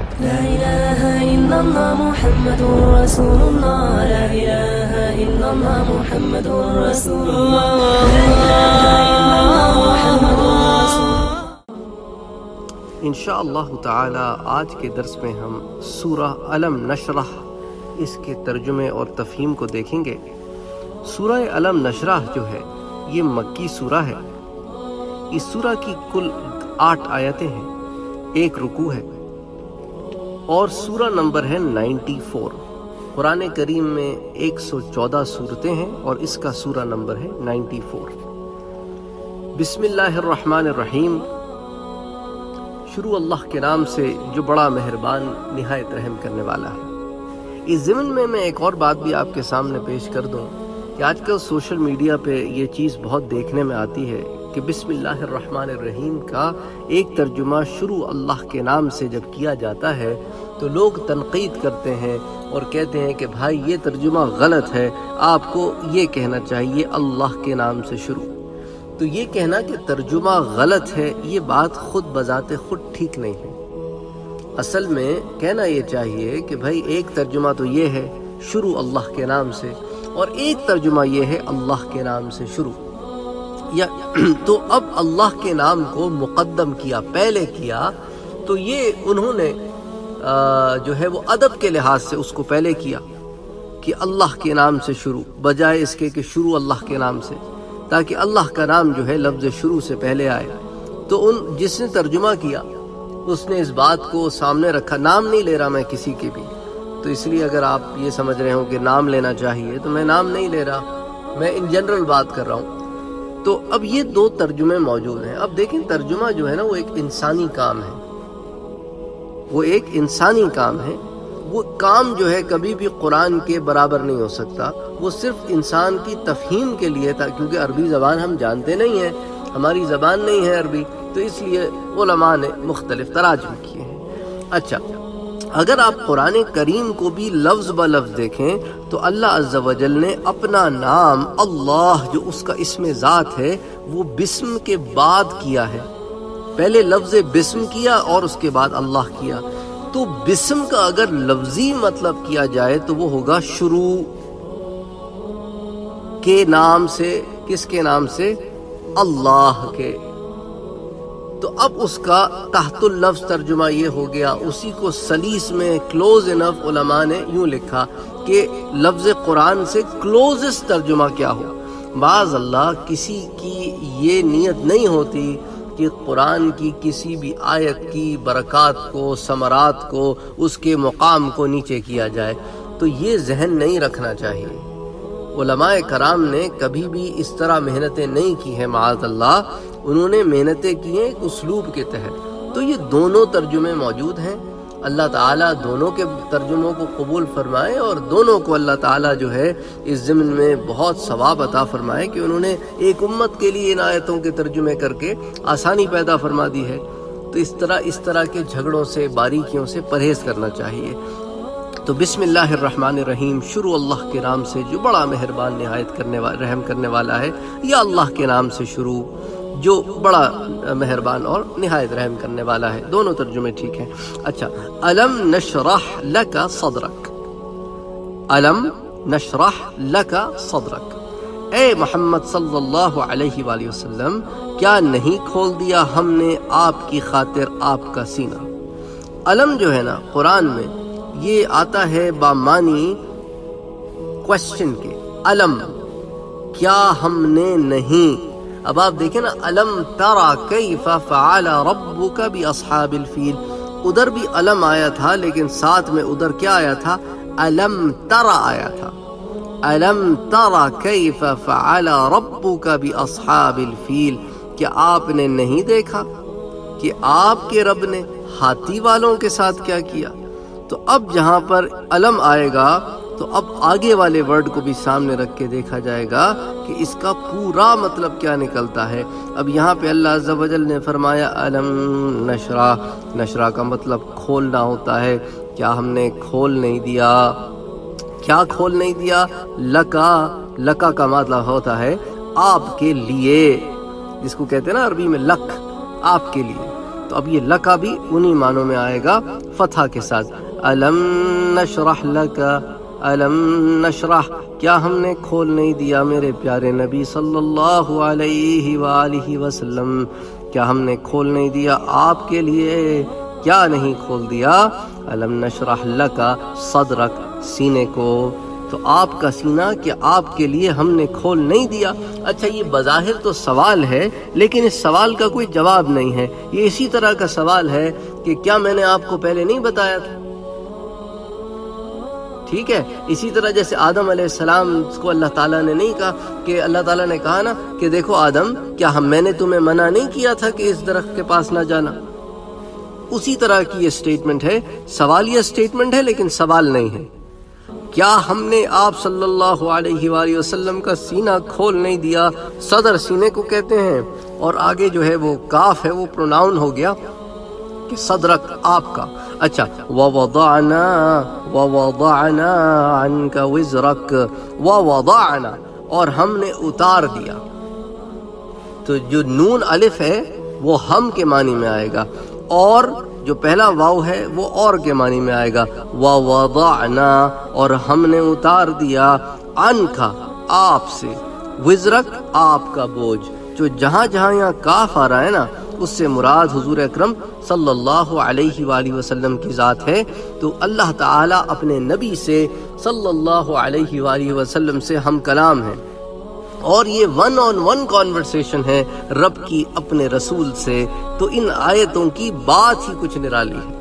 لا إله إلا الله محمد رسول الله لا إله إلا الله محمد رسول الله لا إله إلا الله محمد رسول الله انشاءاللہ تعالی آج کے درس میں ہم سورہ علم نشرح اس کے ترجمے اور تفہیم کو دیکھیں گے۔ سورہ علم نشرح جو ہے یہ مکی سورہ ہے۔ اس سورہ کی کل 8 آیتیں ہیں، 1 رکوع ہے اور سورہ نمبر ہے 94۔ قرآن کریم میں 114 سورتیں ہیں اور اس کا سورہ نمبر ہے 94۔ بسم اللہ الرحمن الرحیم، شروع اللہ کے نام سے جو بڑا مہربان نہایت رحم کرنے والا ہے۔ اس ضمن میں ایک اور بات بھی آپ کے سامنے پیش کر دوں کہ آج کل سوشل میڈیا پہ یہ چیز بہت دیکھنے میں آتی ہے کہ بسم اللہ الرحمن الرحیم کا ایک ترجمہ شروع اللہ کے نام سے جب کیا جاتا ہے تو لوگ تنقید کرتے ہیں اور کہتے ہیں کہ بھائی یہ ترجمہ غلط ہے، آپ کو یہ کہنا چاہیے اللہ کے نام سے شروع۔ تو یہ کہنا کہ ترجمہ غلط ہے یہ بات خود بذات خود ٹھیک نہیں ہے۔ اصل میں کہنا یہ چاہیے کہ بھائی ایک ترجمہ تو یہ ہے شروع اللہ کے نام سے، اور ایک ترجمہ یہ ہے اللہ کے نام سے شروع۔ تو اب اللہ کے نام کو مقدم کیا، پہلے کیا، تو یہ انہوں نے جو ہے وہ ادب کے لحاظ سے اس کو پہلے کیا کہ اللہ کے نام سے شروع، بجائے اس کے کہ شروع اللہ کے نام سے، تاکہ اللہ کا نام جو ہے لفظ شروع سے پہلے آئے۔ تو جس نے ترجمہ کیا اس نے اس بات کو سامنے رکھا، نام نہیں لے رہا میں کسی کے بھی، تو اس لیے اگر آپ یہ سمجھ رہے ہوں کہ نام لینا چاہیے تو میں نام نہیں لے رہا، میں ان جنرل بات کر رہا ہوں۔ تو اب یہ 2 ترجمے موجود ہیں۔ اب دیکھیں ترجمہ جو ہے نا وہ ایک انسانی کام ہے، وہ ایک انسانی کام ہے۔ وہ کام جو ہے کبھی بھی قرآن کے برابر نہیں ہو سکتا، وہ صرف انسان کی تفہیم کے لیے تھا، کیونکہ عربی زبان ہم جانتے نہیں ہیں، ہماری زبان نہیں ہے عربی، تو اس لیے علماء نے مختلف تراجم کیے ہیں۔ اچھا، اگر آپ قرآن کریم کو بھی لفظ بہ لفظ دیکھیں تو اللہ عز و جل نے اپنا نام اللہ جو اس کا اسم ذات ہے وہ بسم کے بعد کیا ہے، پہلے لفظ بسم کیا اور اس کے بعد اللہ کیا۔ تو بسم کا اگر لفظی مطلب کیا جائے تو وہ ہوگا شروع کے نام سے، کس کے نام سے؟ اللہ کے۔ تو اب اس کا تحت اللفظ ترجمہ یہ ہو گیا، اسی کو سلیس میں کلوز انف علماء نے یوں لکھا کہ لفظ قرآن سے کلوزسٹ ترجمہ کیا ہو۔ معاذ اللہ کسی کی یہ نیت نہیں ہوتی کہ قرآن کی کسی بھی آیت کی برکات کو، ثمرات کو، اس کے مقام کو نیچے کیا جائے، تو یہ ذہن نہیں رکھنا چاہیے۔ علماء کرام نے کبھی بھی اس طرح محنتیں نہیں کی ہیں، معاذ اللہ، انہوں نے محنتیں کی ہیں ایک اسلوب کے تحت۔ تو یہ دونوں ترجمے موجود ہیں، اللہ تعالیٰ دونوں کے ترجموں کو قبول فرمائے اور دونوں کو اللہ تعالیٰ جو ہے اس ضمن میں بہت ثواب عطا فرمائے کہ انہوں نے ایک امت کے لیے ان آیتوں کے ترجمے کر کے آسانی پیدا فرما دی ہے۔ تو اس طرح کے جھگڑوں سے، باریکیوں سے پرہیز کرنا چاہیے۔ تو بسم اللہ الرحمن الرحیم، شروع اللہ کے نام سے جو بڑا مہربان نہایت رحم کرنے والا ہے، یا اللہ کے نام سے شروع جو بڑا مہربان اور نہایت رحم کرنے والا ہے۔ دونوں ترجمے ٹھیک ہیں۔ اچھا، علم نشرح لک صدرک، علم نشرح لک صدرک، اے محمد صلی اللہ علیہ وآلہ وسلم کیا نہیں کھول دیا ہم نے آپ کی خاطر آپ کا سینہ۔ علم جو ہے نا قرآن میں یہ آتا ہے بامانی کوشچن کے، علم کیا ہم نے نہیں۔ اب آپ دیکھیں نا، علم ترى کیف فعل ربک باصحاب الفیل، ادھر بھی علم آیا تھا لیکن ساتھ میں ادھر کیا آیا تھا؟ علم ترى آیا تھا، علم ترى کیف فعل ربک باصحاب الفیل، کیا آپ نے نہیں دیکھا کہ آپ کے رب نے ہاتھی والوں کے ساتھ کیا کیا؟ تو اب جہاں پر علم آئے گا تو اب آگے والے ورڈ کو بھی سامنے رکھ کے دیکھا جائے گا کہ اس کا پورا مطلب کیا نکلتا ہے۔ اب یہاں پہ اللہ عز و جل نے فرمایا علم نشرح، نشرح کا مطلب کھولنا ہوتا ہے، کیا ہم نے کھول نہیں دیا؟ کیا کھول نہیں دیا؟ لکا، لکا کا مطلب ہوتا ہے آپ کے لیے، جس کو کہتے ہیں نا عربی میں لک، آپ کے لیے۔ تو اب یہ لکا بھی انہی معنوں میں آئے گا فتح کے ساتھ. الم نشرح لکا، الم نشرح، کیا ہم نے کھول نہیں دیا میرے پیارے نبی صلی اللہ علیہ وآلہ وسلم، کیا ہم نے کھول نہیں دیا آپ کے لیے، کیا نہیں کھول دیا؟ الم نشرح لکا صدرک، سینے کو، تو آپ کا سینہ کہ آپ کے لیے ہم نے کھول نہیں دیا. اچھا یہ بظاہر تو سوال ہے لیکن اس سوال کا کوئی جواب نہیں ہے. یہ اسی طرح کا سوال ہے کہ کیا میں نے آپ کو پہلے نہیں بتایا تھا؟ ٹھیک ہے، اسی طرح جیسے آدم علیہ السلام کو اللہ تعالیٰ نے نہیں کہا کہ اللہ تعالیٰ نے کہا نا کہ دیکھو آدم، کیا میں نے تمہیں منع نہیں کیا تھا کہ اس درخت کے پاس نہ جانا؟ اسی طرح کی یہ سٹیٹمنٹ ہے، سوالیہ سٹیٹمنٹ ہے لیکن سوال نہیں ہے. کیا ہم نے آپ صلی اللہ علیہ وآلہ وسلم کا سینہ کھول نہیں دیا؟ صدر سینے کو کہتے ہیں، اور آگے جو ہے وہ کاف ہے وہ پروناؤن ہو گیا کہ صدرک آپ کا. اچھا ووضعنا عنك وزرک، ووضعنا، اور ہم نے اتار دیا. تو جو نون الف ہے وہ ہم کے معنی میں آئے گا، اور جو پہلا واو ہے وہ اور کے معنی میں آئے گا. ووضعنا، اور ہم نے اتار دیا، عنک، آپ سے، وزرک، آپ کا بوجھ. جو جہاں جہاں یہاں کاف آ رہا ہے نا اس سے مراد حضور اکرم صلی اللہ علیہ وآلہ وسلم کی ذات ہے. تو اللہ تعالیٰ اپنے نبی سے صلی اللہ علیہ وآلہ وسلم سے ہم کلام ہیں، اور یہ ون آن ون کانورسیشن ہے رب کی اپنے رسول سے. تو ان آیتوں کی بات ہی کچھ نرالی ہے،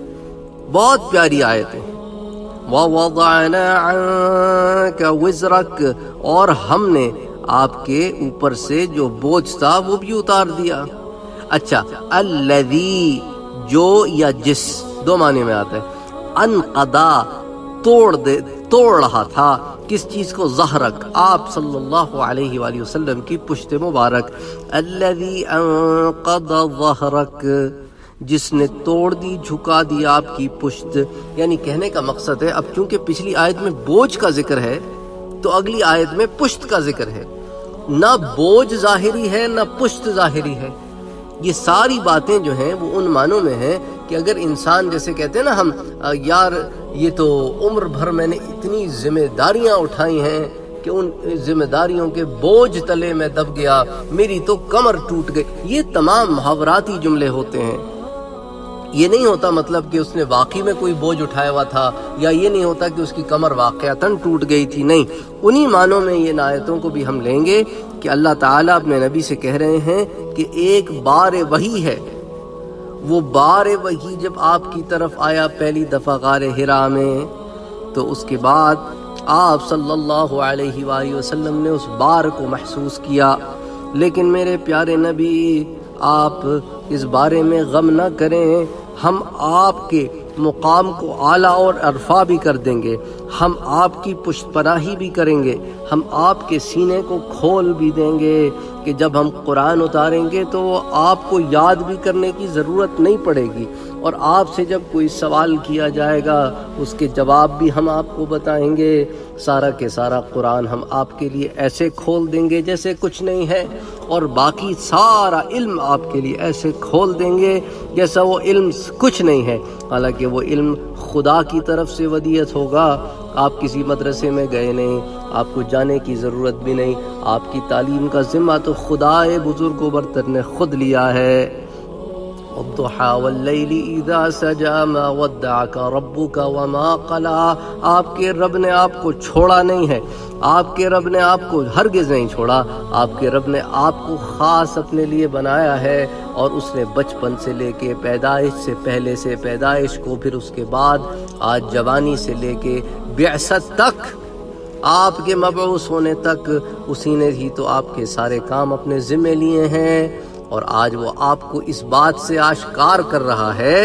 بہت پیاری آیتیں. وَوَضَعْنَا عَنْكَ وِزْرَكَ، اور ہم نے آپ کے اوپر سے جو بوجھ تھا وہ بھی اتار دیا. اچھا الذی، جو یا جس، دو معنی میں آتا ہے. انقضا، توڑ رہا تھا، کس چیز کو؟ ظہرک، آپ صلی اللہ علیہ وآلہ وسلم کی پشت مبارک. الذی انقض ظہرک، جس نے توڑ دی، جھکا دی آپ کی پشت. یعنی کہنے کا مقصد ہے اب چونکہ پچھلی آیت میں بوجھ کا ذکر ہے تو اگلی آیت میں پشت کا ذکر ہے. نہ بوجھ ظاہری ہے نہ پشت ظاہری ہے. یہ ساری باتیں جو ہیں وہ ان معنوں میں ہیں کہ اگر انسان جیسے کہتے ہیں نا ہم، یار یہ تو عمر بھر میں نے اتنی ذمہ داریاں اٹھائی ہیں کہ ان ذمہ داریوں کے بوجھ تلے میں دب گیا، میری تو کمر ٹوٹ گئی. یہ تمام محاوراتی جملے ہوتے ہیں. یہ نہیں ہوتا مطلب کہ اس نے واقعی میں کوئی بوجھ اٹھایا ہوا تھا، یا یہ نہیں ہوتا کہ اس کی کمر واقعتاً ٹوٹ گئی تھی. نہیں، انہی معنوں میں یہ آیتوں کو بھی ہم لیں گے کہ اللہ تعالیٰ اپنے نبی سے کہہ رہے ہیں کہ ایک بار وحی ہے. وہ بار وحی جب آپ کی طرف آیا پہلی دفعہ غار حرا میں، تو اس کے بعد آپ صلی اللہ علیہ وآلہ وسلم نے اس بار کو محسوس کیا. لیکن میرے پیارے نبی، آپ اس بارے میں غم نہ کریں، ہم آپ کے مقام کو اعلیٰ اور ارفع بھی کر دیں گے، ہم آپ کی پشت پناہی بھی کریں گے، ہم آپ کے سینے کو کھول بھی دیں گے کہ جب ہم قرآن اتاریں گے تو وہ آپ کو یاد بھی کرنے کی ضرورت نہیں پڑے گی، اور آپ سے جب کوئی سوال کیا جائے گا اس کے جواب بھی ہم آپ کو بتائیں گے. سارا کے سارا قرآن ہم آپ کے لیے ایسے کھول دیں گے جیسے کچھ نہیں ہے، اور باقی سارا علم آپ کے لیے ایسے کھول دیں گے جیسا وہ علم کچھ نہیں ہے. حالانکہ وہ علم خدا کی طرف سے ودیعت ہوگا. آپ کسی مدرسے میں گئے نہیں، آپ کو جانے کی ضرورت بھی نہیں، آپ کی تعلیم کا ذمہ تو خدا بزرگ و برتر نے خود لیا ہے. والضحى واللیل اذا سجا ما ودعك ربك وما قلى. آپ کے رب نے آپ کو چھوڑا نہیں ہے، آپ کے رب نے آپ کو ہرگز نہیں چھوڑا. آپ کے رب نے آپ کو خاص اپنے لیے بنایا ہے، اور اس نے بچپن سے لے کے پیدائش سے پہلے سے پیدائش کو، پھر اس کے بعد آج جوانی سے لے کے بعثت تک، آپ کے مبعوث ہونے تک، اسی نے ہی تو آپ کے سارے کام اپنے ذمہ لیے ہیں. اور آج وہ آپ کو اس بات سے آشکار کر رہا ہے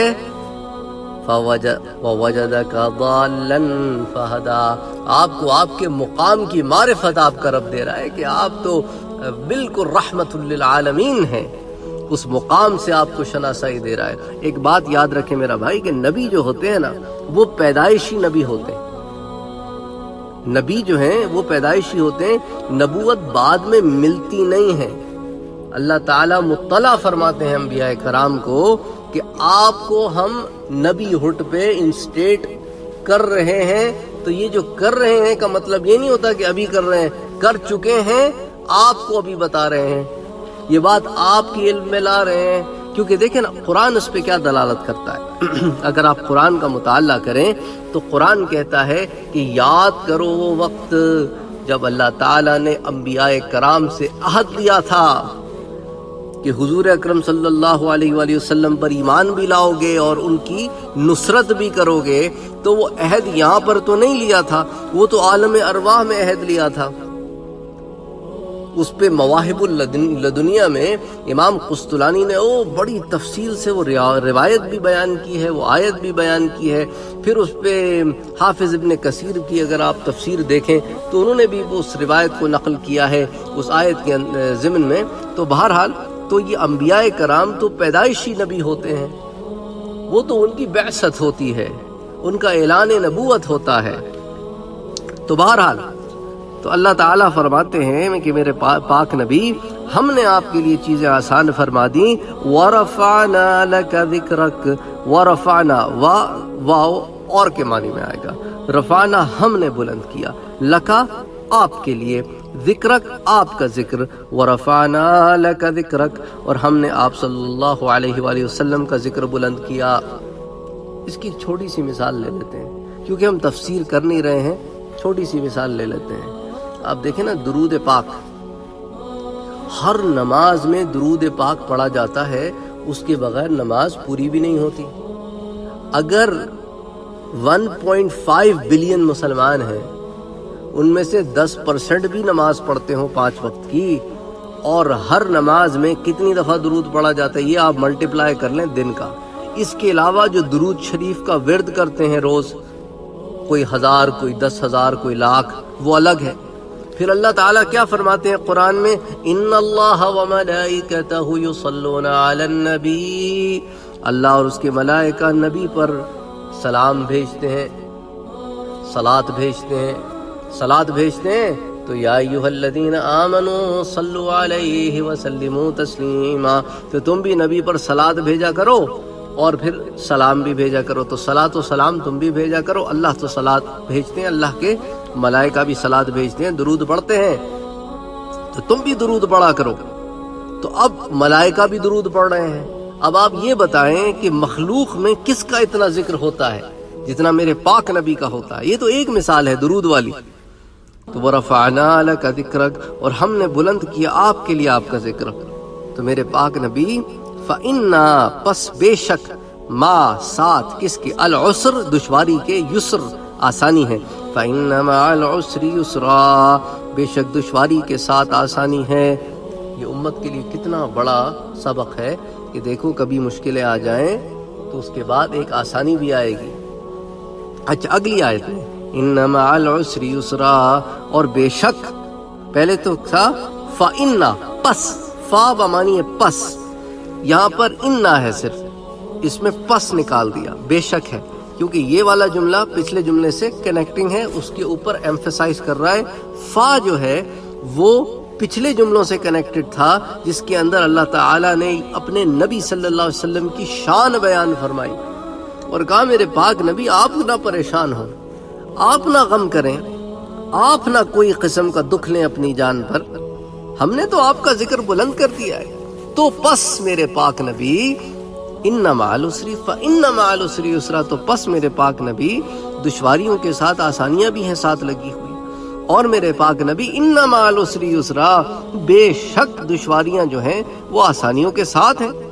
وَوَجَدَكَ ضَالًّا فَهَدَى. آپ کو آپ کے مقام کی معرفت آپ کا رب دے رہا ہے کہ آپ تو بالکل رحمت للعالمین ہیں. اس مقام سے آپ کو شناسائی دے رہا ہے. ایک بات یاد رکھیں میرا بھائی کہ نبی جو ہوتے ہیں نا وہ پیدائشی نبی ہوتے ہیں. نبی جو ہیں وہ پیدائشی ہوتے ہیں، نبوت بعد میں ملتی نہیں ہے. اللہ تعالیٰ مطلع فرماتے ہیں انبیاء کرام کو کہ آپ کو ہم نبی ہٹ پہ انسٹیٹ کر رہے ہیں، تو یہ جو کر رہے ہیں کا مطلب یہ نہیں ہوتا کہ ابھی کر رہے ہیں، کر چکے ہیں، آپ کو ابھی بتا رہے ہیں، یہ بات آپ کی علم میں لا رہے ہیں۔ کیونکہ دیکھیں نا قرآن اس پہ کیا دلالت کرتا ہے۔ اگر آپ قرآن کا مطالعہ کریں تو قرآن کہتا ہے کہ یاد کرو وہ وقت جب اللہ تعالیٰ نے انبیاء کرام سے عہد لیا تھا کہ حضور اکرم صلی اللہ علیہ وآلہ وسلم پر ایمان بھی لاؤ گے اور ان کی نصرت بھی کرو گے، تو وہ عہد یہاں پر تو نہیں لیا تھا، وہ تو عالم ارواح میں عہد لیا تھا۔ اس پہ مواہب اللدنیہ میں امام قسطلانی نے بڑی تفصیل سے وہ روایت بھی بیان کی ہے، وہ آیت بھی بیان کی ہے۔ پھر اس پہ حافظ ابن کثیر کی اگر آپ تفسیر دیکھیں تو انہوں نے بھی اس روایت کو نقل کیا ہے اس آیت کے ضمن میں۔ تو بہرحال تو یہ انبیاء کرام تو پیدائشی نبی ہوتے ہیں، وہ تو ان کی بعثت ہوتی ہے، ان کا اعلان نبوت ہوتا ہے۔ تو بہرحال تو اللہ تعالیٰ فرماتے ہیں کہ میرے پاک نبی ہم نے آپ کے لیے چیزیں آسان فرما دیں۔ وَرَفَعْنَا لَكَ ذِكْرَكَ، وَرَفَعْنَا واو اور کے معنی میں آئے گا، رفعنا ہم نے بلند کیا، لکا آپ کے لیے، ذکرک آپ کا ذکر، ورفعنا لک ذکرک اور ہم نے آپ صلی اللہ علیہ وآلہ وسلم کا ذکر بلند کیا۔ اس کی چھوٹی سی مثال لے لیتے ہیں کیونکہ ہم تفسیر کر نہیں رہے ہیں، چھوٹی سی مثال لے لیتے ہیں۔ آپ دیکھیں نا درود پاک، ہر نماز میں درود پاک پڑھا جاتا ہے، اس کے بغیر نماز پوری بھی نہیں ہوتی۔ اگر 1.5 بلین مسلمان ہیں، ان میں سے 10% بھی نماز پڑھتے ہوں 5 وقت کی، اور ہر نماز میں کتنی دفعہ درود پڑھا جاتا ہے یہ آپ ملٹیپلائی کر لیں دن کا۔ اس کے علاوہ جو درود شریف کا ورد کرتے ہیں روز، کوئی 1000 کوئی 10,000 کوئی لاکھ، وہ الگ ہے۔ پھر اللہ تعالیٰ کیا فرماتے ہیں قرآن میں؟ ان اللہ وملائکتہ یصلون علی النبی، اللہ اور اس کے ملائکہ نبی پر سلام بھیجتے ہیں، صلاۃ بھیجتے ہیں۔ تو یا ایھا الذین آمنوا صلوا علیہ وسلموا تسلیما، تو تم بھی نبی پر صلاۃ بھیجا کرو اور پھر سلام بھی بھیجا کرو۔ تو صلاۃ و سلام تم بھی بھیجا کرو، اللہ تو صلاۃ بھیجتے ہیں، اللہ کے ملائکہ بھی صلاۃ بھیجتے ہیں، درود پڑھتے ہیں، تو تم بھی درود پڑھا کرو۔ تو اب ملائکہ بھی درود پڑھ رہے ہیں۔ اب آپ یہ بتائیں کہ مخلوق میں کس کا اتنا ذکر ہوتا ہے جتنا میرے پاک نبی کا ہوتا ہے؟ یہ تو ایک مثال ہے درود والی۔ تو وَرَفَعْنَا لَكَ ذِكْرَكَ، اور ہم نے بلند کیا آپ کے لیے آپ کا ذکر۔ تو میرے پاک نبی فَإِنَّا، پس بے شک، ما ساتھ کس کے، العسر دشواری کے، یسر آسانی ہے، فَإِنَّ مَعَ الْعُسْرِ يُسْرًا، بے شک دشواری کے ساتھ آسانی ہے۔ یہ امت کے لیے کتنا بڑا سبق ہے کہ دیکھو کبھی مشکلیں آ جائیں تو اس کے بعد ایک آسانی بھی آئے گی۔ اچھا اگلی آیت میں ان مع العسر یسرا، اور بے شک، پہلے تو تھا فَإِنَّ، پس، فا بمانی ہے پس، یہاں پر اِنَّا ہے صرف، اس میں پس نکال دیا، بے شک ہے، کیونکہ یہ والا جملہ پچھلے جملے سے کنیکٹنگ ہے، اس کے اوپر ایمفیسائز کر رہا ہے۔ فا جو ہے وہ پچھلے جملوں سے کنیکٹڈ تھا جس کے اندر اللہ تعالیٰ نے اپنے نبی صلی اللہ علیہ وسلم کی شان بیان فرمائی اور کہا میرے پاک نبی آپ نہ پریشان ہوں، آپ نہ غم کریں، آپ نہ کوئی قسم کا دکھ لیں اپنی جان پر، ہم نے تو آپ کا ذکر بلند کر دیا ہے۔ تو پس میرے پاک نبی ان مع العسر فإن مع العسر یسرا، تو پس میرے پاک نبی دشواریوں کے ساتھ آسانیاں بھی ہیں ساتھ لگی ہوئی، اور میرے پاک نبی ان مع العسر یسرا، بے شک دشواریاں جو ہیں وہ آسانیوں کے ساتھ ہیں۔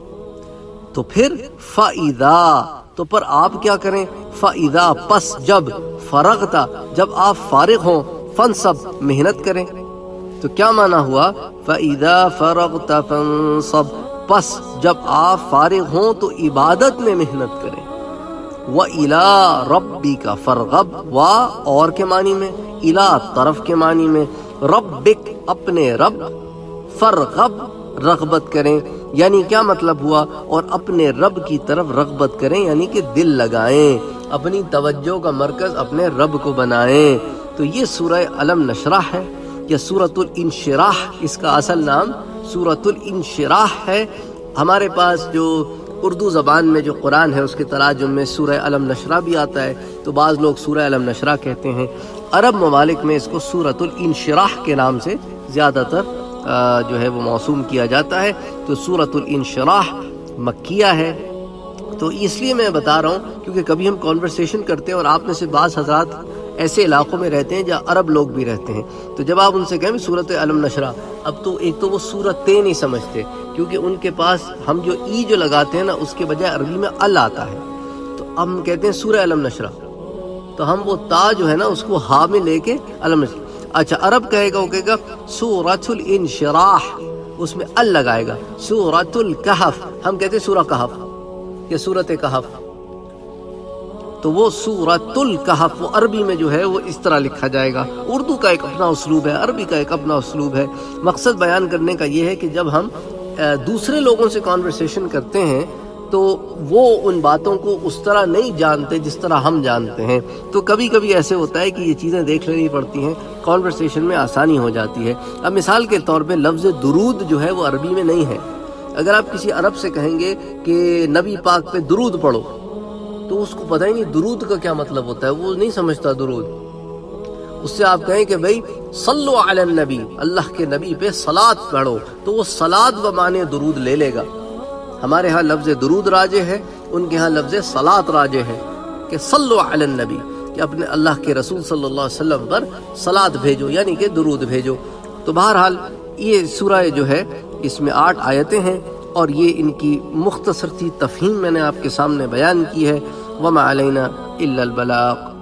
تو پھر فَإِذَا، تو پر آپ کیا کریں؟ فَإِذَا، پس جب، فرغتا، جب آپ فارغ ہوں، فنصب، محنت کریں۔ تو کیا معنی ہوا؟ فَإِذَا فَرَغْتَ فَانصَبْ، پس جب آپ فارغ ہوں تو عبادت میں محنت کریں۔ وَإِلَىٰ رَبِّكَ فَارْغَب، وا اور کے معنی میں، الى طرف کے معنی میں، ربک اپنے رب، فرغب رغبت کریں، یعنی کیا مطلب ہوا؟ اور اپنے رب کی طرف رغبت کریں، یعنی کہ دل لگائیں، اپنی توجہ کا مرکز اپنے رب کو بنائیں۔ تو یہ سورہ علم نشرح ہے یا سورۃ الانشراح، اس کا اصل نام سورۃ الانشراح ہے۔ ہمارے پاس جو اردو زبان میں جو قرآن ہے اس کے تراجم میں سورہ علم نشرہ بھی آتا ہے، تو بعض لوگ سورہ علم نشرہ کہتے ہیں۔ عرب ممالک میں اس کو سورۃ الانشراح کے نام سے زیادہ تر جو ہے وہ موسوم کیا جاتا ہے۔ تو سورۃ الانشراح مکیہ ہے۔ تو اس لیے میں بتا رہا ہوں کیونکہ کبھی ہم کانورسیشن کرتے ہیں اور آپ میں سے بعض حضرات ایسے علاقوں میں رہتے ہیں جہاں عرب لوگ بھی رہتے ہیں، تو جب آپ ان سے کہیں سورۃ علم نشرہ، اب تو ایک تو وہ سورتیں نہیں سمجھتے کیونکہ ان کے پاس ہم جو ای جو لگاتے ہیں نا اس کے بجائے عربی میں ال آتا ہے، تو ہم کہتے ہیں سورہ علم نشرہ، تو ہم وہ تا جو ہے نا اس کو ہا میں لے کے علم نشرہ۔ اچھا عرب کہے گا، وہ کہے گا سورۃ الانشراح، اس میں ال لگائے گا۔ سورۃ الکہف، ہم کہتے ہیں سورہ کہف یا سورۃ کہف، تو وہ سورۃ الکہف وہ عربی میں جو ہے وہ اس طرح لکھا جائے گا۔ اردو کا ایک اپنا اسلوب ہے، عربی کا ایک اپنا اسلوب ہے۔ مقصد بیان کرنے کا یہ ہے کہ جب ہم دوسرے لوگوں سے کانورسیشن کرتے ہیں تو وہ ان باتوں کو اس طرح نہیں جانتے جس طرح ہم جانتے ہیں، تو کبھی کبھی ایسے ہوتا ہے کہ یہ چیزیں دیکھ لینی پڑتی ہیں، کانورسیشن میں آسانی ہو جاتی ہے۔ اب مثال کے طور پہ لفظ درود جو ہے وہ عربی میں نہیں ہے۔ اگر آپ کسی عرب سے کہیں گے کہ نبی پاک پہ درود پڑھو تو اس کو پتہ ہی نہیں درود کا کیا مطلب ہوتا ہے، وہ نہیں سمجھتا درود۔ اس سے آپ کہیں کہ بھئی صلو علی النبی، اللہ کے نبی پہ صلاۃ پڑھو، تو وہ صلاۃ بمعنی درود لے لے گا۔ ہمارے ہاں لفظ درود راجع ہے، ان کے ہاں لفظ صلاۃ راجع ہے کہ صلو علی النبی، کہ اپنے اللہ کے رسول صلی اللہ علیہ وسلم پر صلاۃ بھیجو، یعنی کہ درود بھیجو۔ تو بہرحال یہ سورہ جو ہے اس میں 8 آیتیں ہیں اور یہ ان کی مختصر سی تفہیم میں نے آپ کے سامنے بیان کی ہے۔ وما علینا الا البلاغ۔